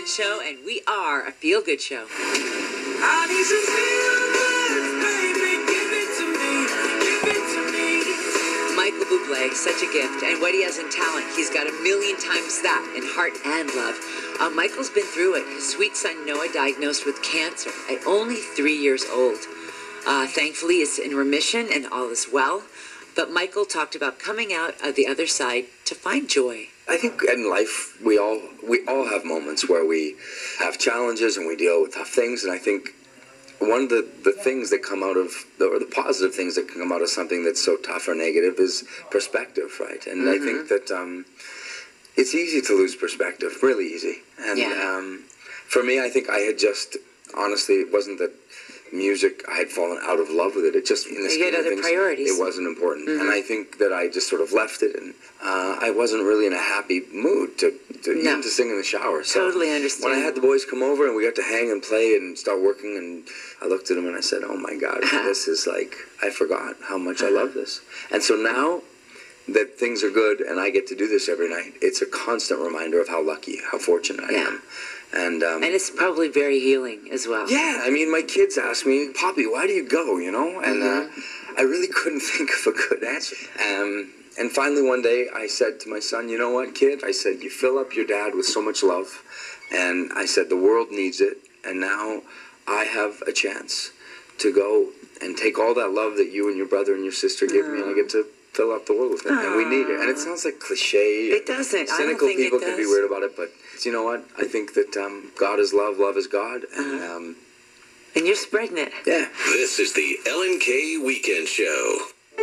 Good Show, and we are a feel-good show. I need some feel-good, baby, give it to me, give it to me. Michael Bublé, such a gift, and what he has in talent, he's got a million times that in heart and love. Michael's been through it. His sweet son Noah diagnosed with cancer at only 3 years old. Thankfully, it's in remission and all is well. But Michael talked about coming out of the other side to find joy. I think in life we all have moments where we have challenges and we deal with tough things, and I think one of the things that come out of, or the positive things that can come out of something that's so tough or negative is perspective, right? And I think that it's easy to lose perspective, really easy. And for me, I think I had just, honestly, it wasn't that music, I had fallen out of love with it. It just, in the scheme of things, priorities. it wasn't important. And I think that I just sort of left it, and I wasn't really in a happy mood to even to sing in the shower. So totally understand. when I had the boys come over and we got to hang and play and start working, and I looked at them and I said, oh my God, this is like, I forgot how much I love this. And so now that things are good and I get to do this every night, it's a constant reminder of how lucky, how fortunate I am. And it's probably very healing as well. Yeah, I mean, my kids ask me, Poppy, why do you go, you know? And I really couldn't think of a good answer. And finally one day I said to my son, you know what, kid? I said, you fill up your dad with so much love. And I said, the world needs it. And now I have a chance to go and take all that love that you and your brother and your sister give me, and I get to fill up the world with it. And we need it. And it sounds like cliche. It doesn't. Cynical people can be weird about it, but you know what? I think that God is love, love is God. And you're spreading it. Yeah. This is the LNK Weekend Show.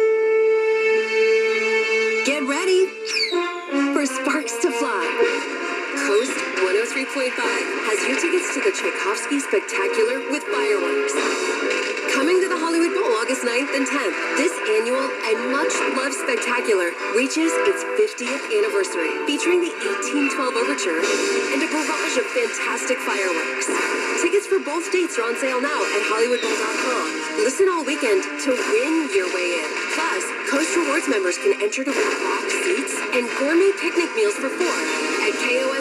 Get ready for Sparks to Fly. Coast 103.5 has your tickets to the Tchaikovsky Spectacular with fireworks. Coming to the Hollywood Bowl August 9th and 10th, this annual and much-loved spectacular reaches its 50th anniversary, featuring the 1812 Overture and a barrage of fantastic fireworks. Tickets for both dates are on sale now at HollywoodBowl.com. Listen all weekend to win your way in. Plus, Coast Rewards members can enter to win box seats and gourmet picnic meals for 4 at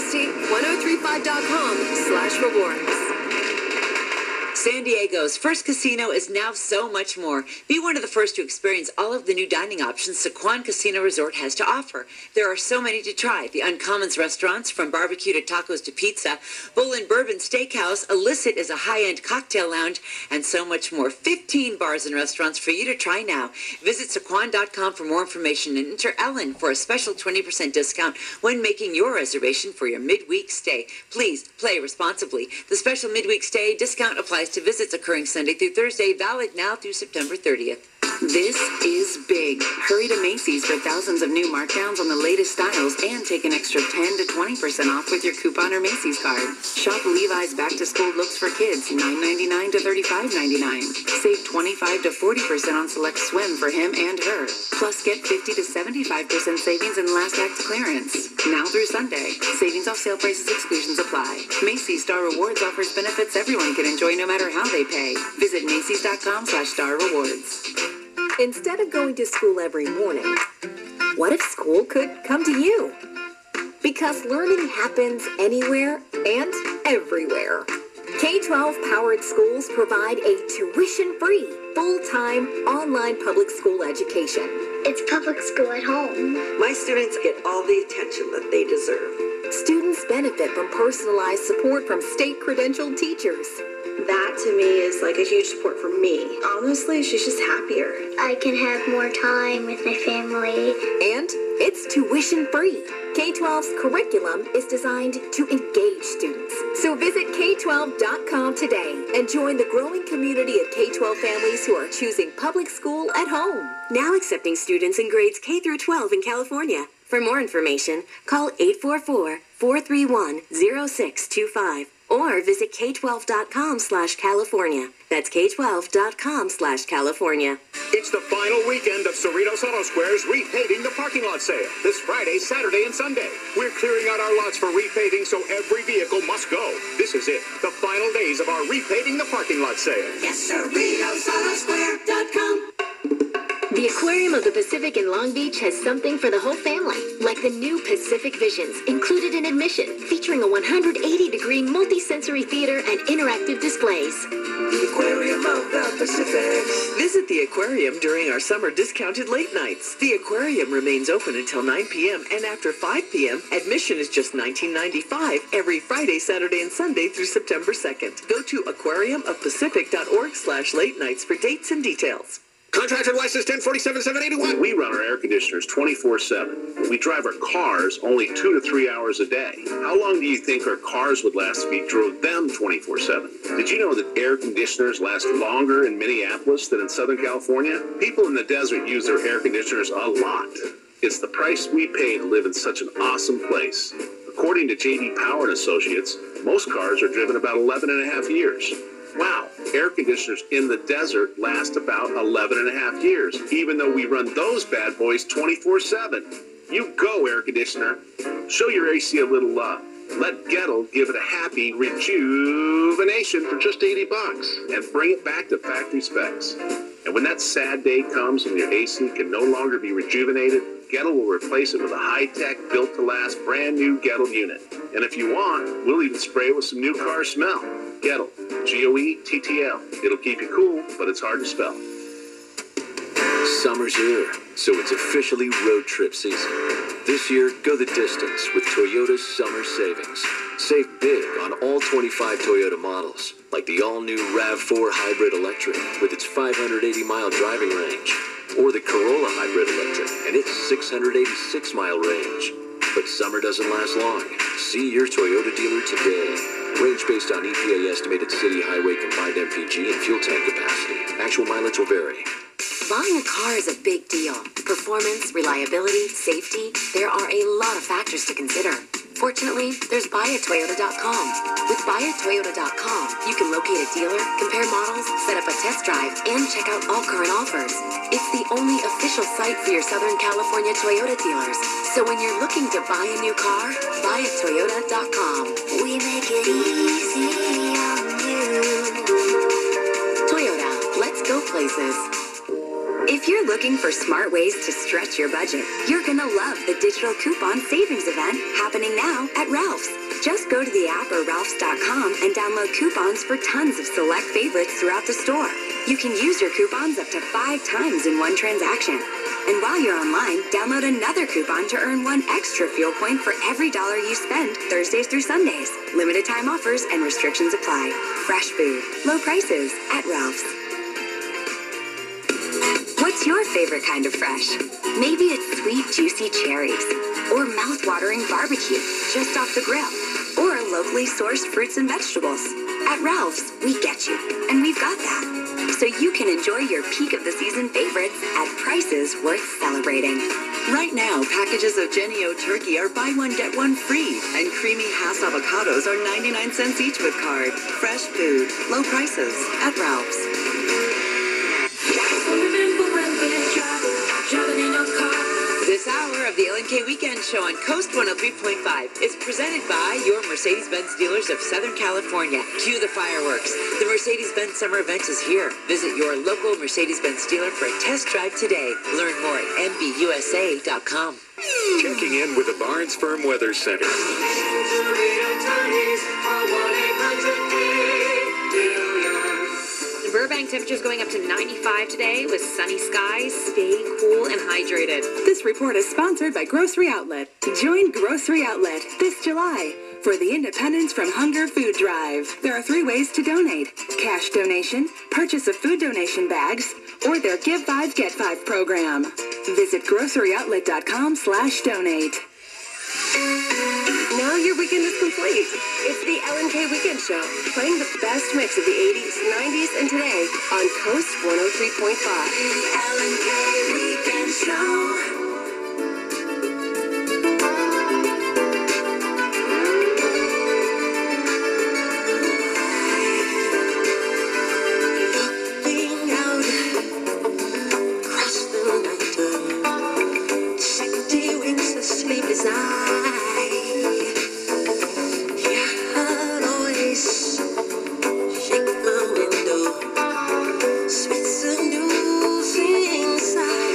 KOST1035.com/rewards. San Diego's first casino is now so much more. Be one of the first to experience all of the new dining options Sequan Casino Resort has to offer. There are so many to try. The Uncommons restaurants, from barbecue to tacos to pizza, Bull and Bourbon Steakhouse, Illicit is a high-end cocktail lounge, and so much more. 15 bars and restaurants for you to try now. Visit Sequan.com for more information and enter Ellen for a special 20% discount when making your reservation for your midweek stay. Please play responsibly. The special midweek stay discount applies to visits occurring Sunday through Thursday, valid now through September 30th. This is big. Hurry to Macy's for thousands of new markdowns on the latest styles and take an extra 10 to 20% off with your coupon or Macy's card. Shop Levi's back-to-school looks for kids, $9.99 to $35.99. Save 25 to 40% on select swim for him and her. Plus, get 50 to 75% savings in last act clearance. Now through Sunday. Savings off sale prices, exclusions apply. Macy's Star Rewards offers benefits everyone can enjoy no matter how they pay. Visit Macys.com/Star Rewards. Instead of going to school every morning, what if school could come to you? Because learning happens anywhere and everywhere. K-12 powered schools provide a tuition-free, full-time, online public school education. It's public school at home. My students get all the attention that they deserve. Students benefit from personalized support from state-credentialed teachers. That, to me, is like a huge support for me. Honestly, she's just happier. I can have more time with my family. And it's tuition-free. K-12's curriculum is designed to engage students. So visit K12.com today and join the growing community of K-12 families who are choosing public school at home. Now accepting students in grades K through 12 in California. For more information, call 844-431-0625 or visit K12.com/California. That's K12.com/California. It's the final weekend of Cerritos Auto Square's repaving the parking lot sale. This Friday, Saturday, and Sunday. We're clearing out our lots for repaving, so every vehicle must go. This is it, the final days of our repaving the parking lot sale. Yes, CerritosAutoSquare.com. The equipment Aquarium of the Pacific in Long Beach has something for the whole family, like the new Pacific Visions, included in admission, featuring a 180-degree multi-sensory theater and interactive displays. Aquarium of the Pacific. Visit the aquarium during our summer discounted late nights. The aquarium remains open until 9 p.m. and after 5 p.m., admission is just $19.95 every Friday, Saturday, and Sunday through September 2nd. Go to aquariumofpacific.org/late nights for dates and details. Contractor license 1047-781. We run our air conditioners 24/7. We drive our cars only 2 to 3 hours a day. How long do you think our cars would last if we drove them 24/7? Did you know that air conditioners last longer in Minneapolis than in Southern California? People in the desert use their air conditioners a lot. It's the price we pay to live in such an awesome place. According to J.D. Power and Associates, most cars are driven about 11 and a half years. Wow, air conditioners in the desert last about 11 and a half years, even though we run those bad boys 24/7. You go, air conditioner. Show your AC a little love. Let Gettle give it a happy rejuvenation for just $80 and bring it back to factory specs. And when that sad day comes when your AC can no longer be rejuvenated, Gettle will replace it with a high-tech, built-to-last, brand-new Gettle unit. And if you want, we'll even spray it with some new car smell. Gettle, Goettl. It'll keep you cool, but it's hard to spell. Summer's here, so it's officially road trip season. This year, go the distance with Toyota's summer savings. Save big on all 25 Toyota models, like the all-new RAV4 Hybrid Electric with its 580-mile driving range, or the Corolla Hybrid Electric and its 686-mile range. But summer doesn't last long. See your Toyota dealer today. Range based on EPA estimated city highway combined MPG and fuel tank capacity. Actual mileage will vary. Buying a car is a big deal. Performance, reliability, safety, there are a lot of factors to consider. Fortunately, there's buyatoyota.com. With buyatoyota.com, you can locate a dealer, compare models, set up a test drive, and check out all current offers. It's the only official site for your Southern California Toyota dealers. So when you're looking to buy a new car, buyatoyota.com. We make it easy on you. Toyota, let's go places. If you're looking for smart ways to stretch your budget, you're gonna love the digital coupon savings event happening now at Ralph's. Just go to the app or ralphs.com and download coupons for tons of select favorites throughout the store. You can use your coupons up to 5 times in one transaction. And while you're online, download another coupon to earn 1 extra fuel point for every $1 you spend Thursdays through Sundays. Limited time offers and restrictions apply. Fresh food, low prices at Ralph's. What's your favorite kind of fresh? Maybe it's sweet, juicy cherries, or mouth-watering barbecue just off the grill, or locally sourced fruits and vegetables. At Ralph's, we get you, and we've got that. So you can enjoy your peak of the season favorites at prices worth celebrating. Right now, packages of Jennie-O turkey are buy one, get one free, and creamy Hass avocados are 99 cents each with card. Fresh food, low prices at Ralph's. This hour of the LNK Weekend Show on Coast 103.5 is presented by your Mercedes-Benz dealers of Southern California. Cue the fireworks. The Mercedes-Benz summer event is here. Visit your local Mercedes-Benz dealer for a test drive today. Learn more at MBUSA.com. Checking in with the Barnes Firm Weather Center. Burbank temperatures going up to 95 today with sunny skies. Stay cool and hydrated. This report is sponsored by Grocery Outlet. Join Grocery Outlet this July for the Independence from Hunger Food Drive. There are 3 ways to donate: cash donation, purchase of food donation bags, or their Give 5, Get 5 program. Visit groceryoutlet.com/donate. Now your weekend is complete. It's the LNK Weekend Show, playing the best mix of the 80s, 90s, and today on Coast 103.5. LNK Weekend Show. Sleepless eye. Your heart always shake my window. Sweet seducing inside.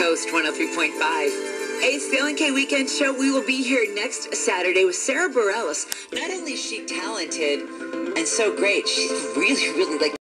Coast 103.5. Hey, it's the Ellen K Weekend Show. We will be here next Saturday with Sarah Bareilles. Not only is she talented and so great, she's really, really like